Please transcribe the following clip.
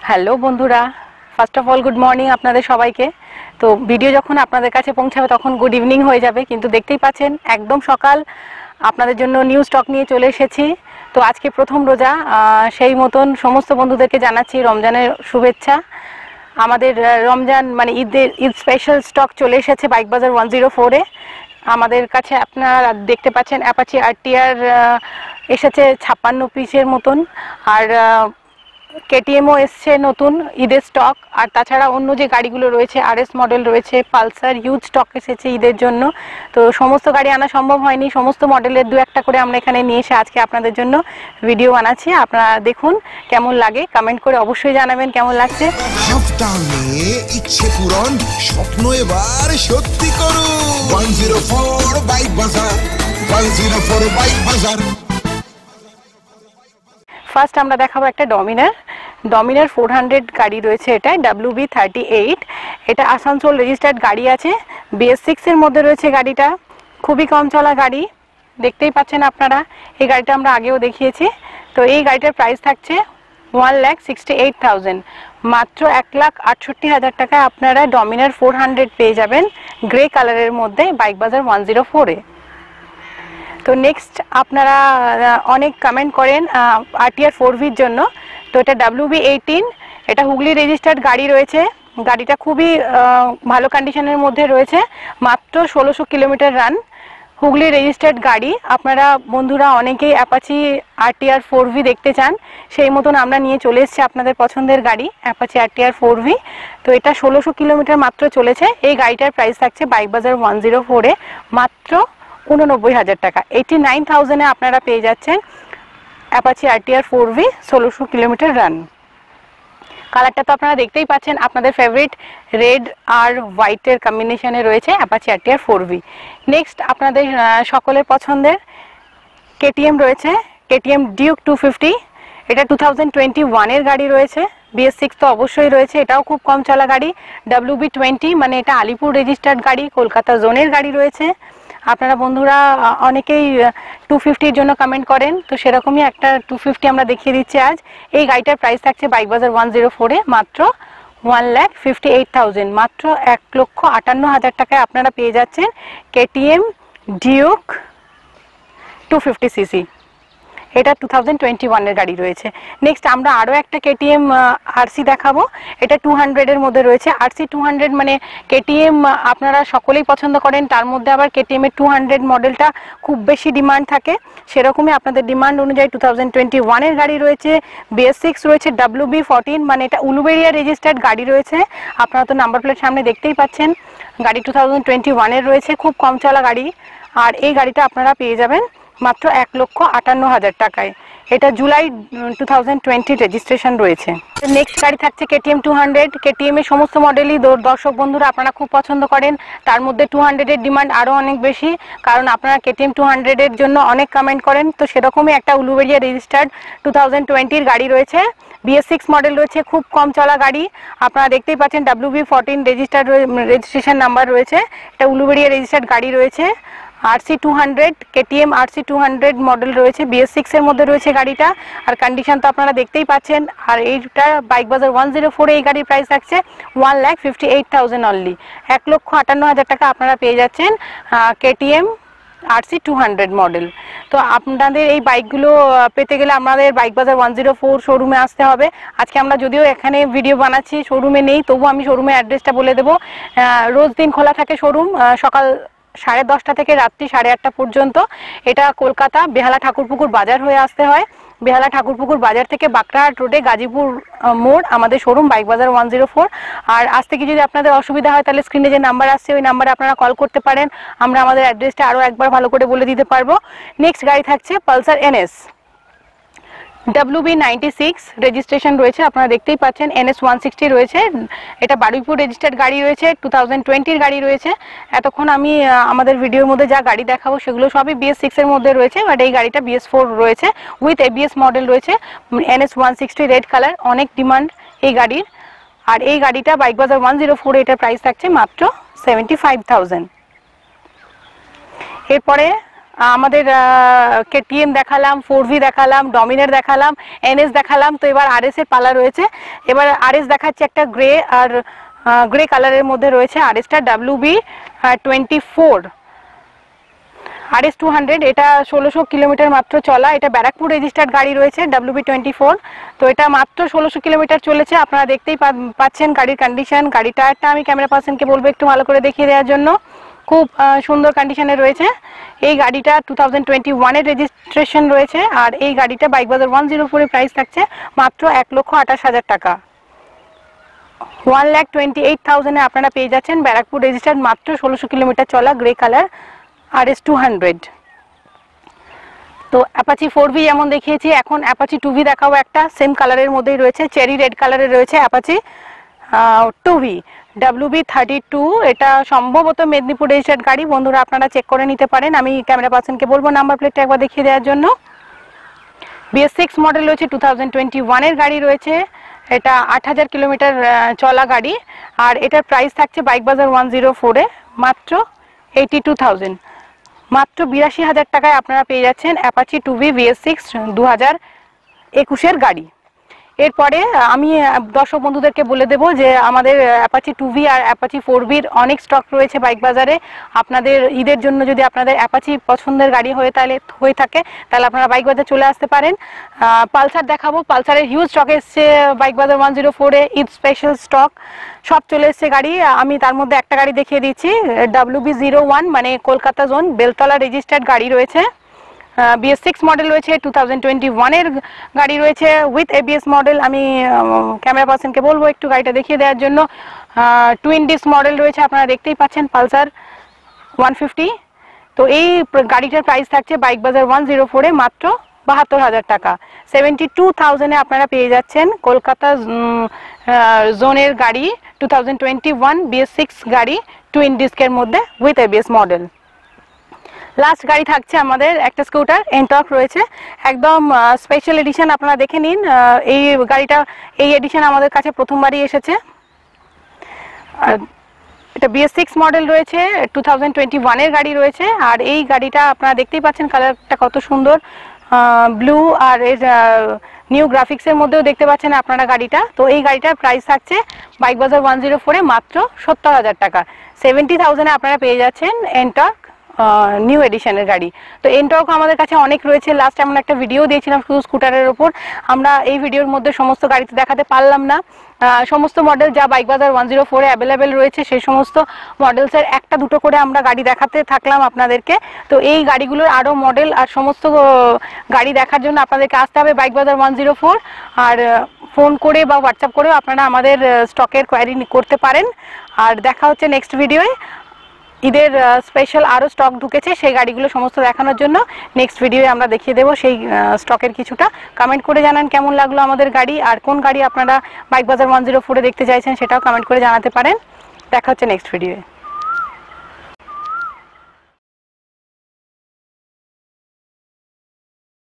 Hello বন্ধুরা, first of all good morning আপনাদের সবাইকে। তো ভিডিও যখন আপনাদের কাছে পৌঁছাবে তখন গুড ইভিনিং হয়ে যাবে, কিন্তু দেখতেই পাচ্ছেন একদম সকাল আপনাদের জন্য নিউ স্টক নিয়ে চলে এসেছি। তো আজকে প্রথম রোজা, সেই মতন সমস্ত বন্ধুদেরকে জানাচ্ছি রমজানের শুভেচ্ছা। আমাদের রমজান মানে ঈদ স্পেশাল স্টক চলে এসেছে বাইক বাজার 104-এ। আমাদের কাছে আপনারা দেখতে পাচ্ছেন অ্যাপাচি RTR এসেছে 56 পিসের মতন, আর KTMও এসছে নতুন ঈদের স্টক। আর তাছাড়া অন্য যে গাড়িগুলো রয়েছে RS মডেল রয়েছে, পালসার হিউজ স্টক এসেছে ঈদের জন্য। তো সমস্ত গাড়ি আনা সম্ভব হয়নি, সমস্ত মডেলের দু একটা করে আমরা এখানে নিয়ে এসে আজকে আপনাদের জন্য ভিডিও বানাচ্ছি। আপনারা দেখুন কেমন লাগে, কমেন্ট করে অবশ্যই জানাবেন কেমন লাগছে। ইচ্ছে পূরণ, স্বপ্ন এবার সত্যি করুন। 104 বাইক বাজার, 104 বাইক বাজার। ফার্স্ট আমরা দেখাবো একটা ডমিনার 400 গাড়ি রয়েছে। এটা WB38, এটা আসানসোল রেজিস্টার্ড গাড়ি আছে, BS6 এর মধ্যে রয়েছে গাড়িটা। খুবই কম চলা গাড়ি, দেখতেই পাচ্ছেন আপনারা। এই গাড়িটা আমরা আগেও দেখিয়েছি। তো এই গাড়িটার প্রাইস থাকছে 1,68,000, মাত্র 1,68,000 টাকায় আপনারা ডমিনার 400 পেয়ে যাবেন গ্রে কালারের মধ্যে বাইক বাজার 104-এ। তো নেক্সট আপনারা অনেক কমেন্ট করেন RTR 4Vর জন্য। তো এটা WB18, এটা হুগলি রেজিস্টার্ড গাড়ি রয়েছে। গাড়িটা খুবই ভালো কন্ডিশনের মধ্যে রয়েছে, মাত্র 1600 কিলোমিটার রান, হুগলি রেজিস্টার্ড গাড়ি। আপনারা বন্ধুরা অনেকেই অ্যাপাচি RTR 4V দেখতে চান, সেই মতন আমরা নিয়ে চলে এসেছি আপনাদের পছন্দের গাড়ি অ্যাপাচি RTR 4V। তো এটা 1600 কিলোমিটার মাত্র চলেছে। এই গাড়িটার প্রাইস থাকছে বাইক বাজার 104-এ মাত্র 89,000 টাকা। 89,000-এ আপনারা পেয়ে যাচ্ছেন Apache RTR 4V 1600 kilometre run. কালারটা তো আপনারা দেখতেই পাচ্ছেন, আপনাদের ফেভারিট রেড আর হোয়াইটের কম্বিনেশনে রয়েছে অ্যাপাচি RTR 4V। নেক্সট আপনাদের সকলের পছন্দের KTM রয়েছে, KTM Duke 250। এটা 2021-এর গাড়ি রয়েছে, BS6 তো অবশ্যই রয়েছে, এটাও খুব কম চলা গাড়ি। WB20 মানে এটা আলিপুর রেজিস্টার্ড গাড়ি, কলকাতা জোনের গাড়ি রয়েছে। আপনারা বন্ধুরা অনেকেই 250-র জন্য কমেন্ট করেন, তো সেরকমই একটা 250 আমরা দেখিয়ে দিচ্ছি আজ। এই গাড়িটার প্রাইস থাকছে বাইক বাজার 104-এ মাত্র 1,58,000, মাত্র 1,58,000 টাকায় আপনারা পেয়ে যাচ্ছেন KTM Duke 250cc। এটা 2021-এর গাড়ি রয়েছে। নেক্সট আমরা আরও একটা KTM RC দেখাবো, এটা 200-এর মধ্যে রয়েছে। RC200 মানে KTM আপনারা সকলেই পছন্দ করেন, তার মধ্যে আবার KTM-এর 200 মডেলটা খুব বেশি ডিমান্ড থাকে, সেরকমই আপনাদের ডিমান্ড অনুযায়ী 2021-এর গাড়ি রয়েছে, BS6 রয়েছে, WB14 মানে এটা উলুবেড়িয়া রেজিস্টার্ড গাড়ি রয়েছে। আপনারা তো নাম্বার প্লেট সামনে দেখতেই পাচ্ছেন, গাড়ি 2021-এর রয়েছে, খুব কম চলা গাড়ি। আর এই গাড়িটা আপনারা পেয়ে যাবেন মাত্র 1,58,000 টাকায়। এটা জুলাই 2020 রেজিস্ট্রেশন রয়েছে। নেক্সট গাড়ি থাকছে KTM 200। KTM এর সমস্ত মডেলই দর্শক বন্ধুরা আপনারা খুব পছন্দ করেন, তার মধ্যে 200-এর ডিমান্ড আরও অনেক বেশি, কারণ আপনারা KTM 200-এর জন্য অনেক কমেন্ট করেন। তো সেরকমই একটা উলুবেড়িয়া রেজিস্টার্ড 2020-র গাড়ি রয়েছে, BS6 মডেল রয়েছে, খুব কম চলা গাড়ি। আপনারা দেখতেই পাচ্ছেন WB14 রেজিস্ট্রেশন নাম্বার রয়েছে, এটা উলুবেড়িয়া রেজিস্টার্ড গাড়ি রয়েছে। RC200 KTM RC200 মডেল রয়েছে, BS6 এর মধ্যে রয়েছে গাড়িটা। আর কন্ডিশন তো আপনারা দেখতেই পাচ্ছেন। আর এইটা বাইক বাজার 104-এ এই গাড়ির প্রাইস থাকছে 1,58,000 অনলি, 1,58,000 টাকা আপনারা পেয়ে যাচ্ছেন KTM RC200 মডেল। তো আপনাদের এই বাইকগুলো পেতে গেলে আমাদের বাইক বাজার 104 শোরুমে আসতে হবে। আজকে আমরা যদিও এখানে ভিডিও বানাচ্ছি, শোরুমে নেই, তবু আমি শোরুমের অ্যাড্রেসটা বলে দেবো। রোজ দিন খোলা থাকে শোরুম, সকাল 10:30 থেকে রাত্রি 8:30 পর্যন্ত। এটা কলকাতা বেহালা ঠাকুরপুকুর বাজার হয়ে আসতে হয়। বেহালা ঠাকুরপুকুর বাজার থেকে বাকরাহাট রোডে গাজীপুর মোড় আমাদের শোরুম বাইক বাজার 104। আর আজ থেকে যদি আপনাদের অসুবিধা হয় তাহলে স্ক্রিনে যে নাম্বার আসছে ওই নাম্বারে আপনারা কল করতে পারেন, আমরা আমাদের অ্যাড্রেসটা আরও একবার ভালো করে বলে দিতে পারবো। নেক্সট গাড়ি থাকছে পালসার NS WB96 রেজিস্ট্রেশন রয়েছে, আপনারা দেখতেই পাচ্ছেন। NS 160 রয়েছে, এটা বারুইপুর রেজিস্টার্ড গাড়ি রয়েছে, 2020-র গাড়ি রয়েছে। এতক্ষণ আমি আমাদের ভিডিওর মধ্যে যা গাড়ি দেখাবো সেগুলো সবই BS6 এর মধ্যে রয়েছে, বাট এই গাড়িটা BS4 রয়েছে, উইথ ABS মডেল রয়েছে। NS 160 রেড কালার, অনেক ডিমান্ড এই গাড়ির। আর এই গাড়িটা বাইক বাজার 104-এ এটার প্রাইস থাকছে মাত্র 75,000। এরপরে আমাদের KTM দেখালাম, 4V দেখালাম, ডমিনার দেখালাম, NS দেখালাম, তো এবার RS এর পালা রয়েছে। এবার RS দেখাচ্ছি, একটা গ্রে আর গ্রে কালারের মধ্যে রয়েছে RS টা WB24 RS200, এটা 1600 কিলোমিটার মাত্র চলা। এটা ব্যারাকপুর রেজিস্টার্ড গাড়ি রয়েছে WB24। তো এটা মাত্র 1600 কিলোমিটার চলেছে। আপনারা দেখতেই পাচ্ছেন গাড়ির কন্ডিশন। গাড়ি টায়ারটা আমি ক্যামেরা পার্সনকে বলবো একটু ভালো করে দেখিয়ে দেওয়ার জন্য। খুব সুন্দর কন্ডিশনে রয়েছে। এই গাড়িটা 2021 এর রেজিস্ট্রেশন রয়েছে। আর এই গাড়িটা বাইক বাজার 104 এর প্রাইস থাকছে মাত্র 1,28,000 টাকা। 1,28,000 এ আপনারা পেয়ে যাচ্ছেন ব্যারাকপুর রেজিস্টার্ড, মাত্র 1600 কিলোমিটার চলা, গ্রে কালার RS200। তো অ্যাপাচি 4V যেমন দেখিয়েছি, এখন অ্যাপাচি 2V দেখাবো। একটা সেম কালারের মধ্যেই রয়েছে, চেরি রেড কালারের রয়েছে অ্যাপাচি 2V WB32। এটা সম্ভবত মেদিনীপুর রেজিস্টার্ড গাড়ি। বন্ধুরা আপনারা চেক করে নিতে পারেন। আমি ক্যামেরা পার্সনকে বলবো নাম্বার প্লেটটা একবার দেখিয়ে দেওয়ার জন্য। BS6 মডেল রয়েছে, 2021 এর গাড়ি রয়েছে। এটা 8000 কিলোমিটার চলা গাড়ি। আর এটার প্রাইস থাকছে বাইক বাজার 104 এ মাত্র 82,000, মাত্র 82,000 টাকায় আপনারা পেয়ে যাচ্ছেন অ্যাপাচি 2V BS6 2021 এর গাড়ি। এরপরে আমি দর্শক বন্ধুদেরকে বলে দেবো যে আমাদের অ্যাপাচি 2V আর অ্যাপাচি 4Vর অনেক স্টক রয়েছে বাইক বাজারে। আপনাদের ঈদের জন্য যদি আপনাদের অ্যাপাচি পছন্দের গাড়ি হয়ে থাকে তাহলে আপনারা বাইক বাজার চলে আসতে পারেন। পালসার দেখাবো। পালসারের হিউজ স্টক এসছে বাইক বাজার 104 এ, ঈদ স্পেশাল স্টক সব চলে এসছে গাড়ি। আমি তার মধ্যে একটা গাড়ি দেখিয়ে দিচ্ছি, WB01 মানে কলকাতা জোন, বেলতলা রেজিস্টার্ড গাড়ি রয়েছে। BS6 মডেল রয়েছে, 2021 এর গাড়ি রয়েছে উইথ ABS মডেল। আমি ক্যামেরা পার্সনকে বলবো একটু গাড়িটা দেখিয়ে দেওয়ার জন্য। টুইন ডিস্ক মডেল রয়েছে, আপনারা দেখতেই পাচ্ছেন পালসার 150। তো এই গাড়িটার প্রাইস থাকছে বাইক বাজার 104 এ মাত্র 72,000 টাকা। 72,000 এ আপনারা পেয়ে যাচ্ছেন কলকাতা জোনের গাড়ি 2021 BS6 গাড়ি টুইন ডিস্কের মধ্যে উইথ ABS মডেল। লাস্ট গাড়ি থাকছে আমাদের একটা স্কুটার এনটর্ক রয়েছে, একদম স্পেশাল এডিশন। আপনারা দেখে নিন এই গাড়িটা, এই এডিশন আমাদের কাছে প্রথমবারই এসেছে। এটা BS6 মডেল রয়েছে, 2021 এর গাড়ি রয়েছে। আর এই গাড়িটা আপনারা দেখতেই পাচ্ছেন কালারটা কত সুন্দর, ব্লু আর এর নিউ গ্রাফিক্সের মধ্যেও দেখতে পাচ্ছেন আপনারা গাড়িটা। তো এই গাড়িটার প্রাইস থাকছে বাইক বাজার 104 এ মাত্র 70,000 টাকা। 70,000 এ আপনারা পেয়ে যাচ্ছেন এনটর্ক নিউ এডিশনের গাড়ি। তো এনটর্ক আমাদের কাছে অনেক রয়েছে। লাস্ট আমরা একটা ভিডিও দিয়েছিলাম শুধু স্কুটারের ওপর। আমরা এই ভিডিওর মধ্যে সমস্ত গাড়িতে দেখাতে পারলাম না। সমস্ত মডেল যা বাইক বাজার 104 এ অ্যাভেলেবেল রয়েছে সেই সমস্ত মডেলসের একটা দুটো করে আমরা গাড়ি দেখাতে থাকলাম আপনাদেরকে। তো এই গাড়িগুলোর আরও মডেল আর সমস্ত গাড়ি দেখার জন্য আপনাদেরকে আসতে হবে বাইক বাজার 104। আর ফোন করে বা হোয়াটসঅ্যাপ করেও আপনারা আমাদের স্টকের কোয়ারি করতে পারেন। আর দেখা হচ্ছে নেক্সট ভিডিওয়ে। ঈদের স্পেশাল আরও স্টক ঢুকেছে, সেই গাড়িগুলো সমস্ত দেখানোর জন্য নেক্সট ভিডিওয়ে আমরা দেখিয়ে দেবো সেই স্টকের কিছুটা। কমেন্ট করে জানান কেমন লাগলো আমাদের গাড়ি, আর কোন গাড়ি আপনারা বাইক বাজার 104 এ দেখতে চাইছেন সেটাও কমেন্ট করে জানাতে পারেন। দেখা হচ্ছে নেক্সট ভিডিওয়ে।